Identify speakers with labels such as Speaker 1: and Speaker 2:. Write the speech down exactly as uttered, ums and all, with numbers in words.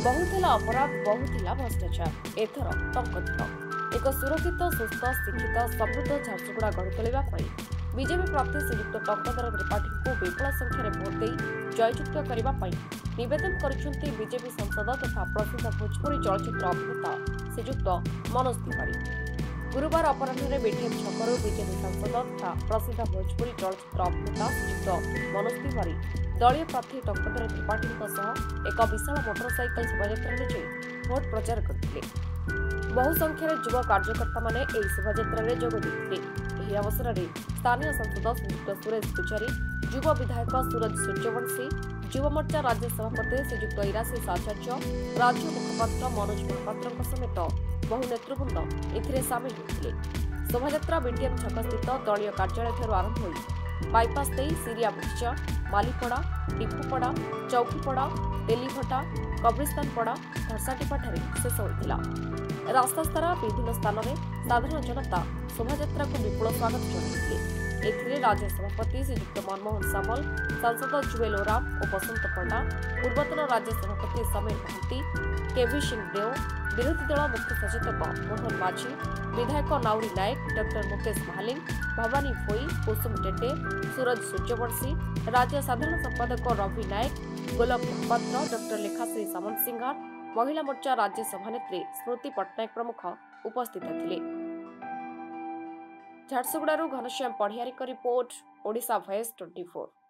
Speaker 1: बहुथिला अपराध बहुथिला भ्रष्टाचार एथर टंकधिक एक सुरक्षित सुस्थ शिक्षित समृद्ध झारसुगुड़ा गढ़ी तोलिबा पई बीजेपी प्रार्थी श्रीयुक्त टंकधर त्रिपाठी को विपुल संख्यार भोट दे जययुक्त करने नवेदन कर बीजेपी सांसद तथा प्रसिद्ध भोजपुरी चलचित्र अभिनेता श्रीयुक्त मनोज तिवारी। गुरुवार अपराह्न बीटीएम छकरू बीजेपी सांसद तथा प्रसिद्ध भोजपुरी चलचित्र अभिनेता श्रीयुक्त मनोज तिवारी दलीय प्रार्थी टंकधर त्रिपाठी एक विशाल मोटरसाइकेल शोभायात्रा जाई भोट प्रचार करते। बहु संख्यार युवा कार्यकर्ता माने एही शोभायात्रा जोग देते। अवसर में स्थानीय सांसद श्रीयुक्त सुरेश पुजारी, युवा विधायक सूरज सूर्यवंशी, युवा मोर्चा राज्य सभापति श्रीयुक्त इराशिष आचार्य, राज्य मुखपात्र मनोज महापात्र समेत बहु नेतृवृंद एथिरे सामिल होते। शोभायात्रा बीटीएम छक स्थित दलीय कार्यालय आरंभ हो बाईपास दे सीरिया बुच्चा, मालीपड़ा, टीपुपड़ा, चौकीपड़ा, तेलीभटा, कब्रिस्तानपड़ा, धरसाटीपाठारे शेष होता। रास्ता सारा विभिन्न स्थान में साधारण जनता शोभायात्रा को विपुल स्वागत जनाइले। एथिरे राज्य सभापति श्रीयुक्त मनमोहन सामल, सांसद जुएल ओराम और बसंत पंडा, पूर्वतन राज्य सभापति समीर महांती, केवी सिंहदेव, विरोधी दल मुख्य सचेतक मोहन माझी, विधायक नाउरी नायक, डॉक्टर मुकेश महालिंग, भवानी भोई, कुसुम टेटे, सूरज सूर्यवंशी, राज्य साधारण संपादक रवि नायक, गोलक महापात्र, डॉक्टर लेखाश्री सामंत सिंघार, महिला मोर्चा राज्य सभानेत्री स्मृति पट्टनायक प्रमुख उपस्थित थिले। झारसुगुड़ारू घनश्याम पढ़ियारी रिपोर्ट, ओडिशा भॉइस चौबीस।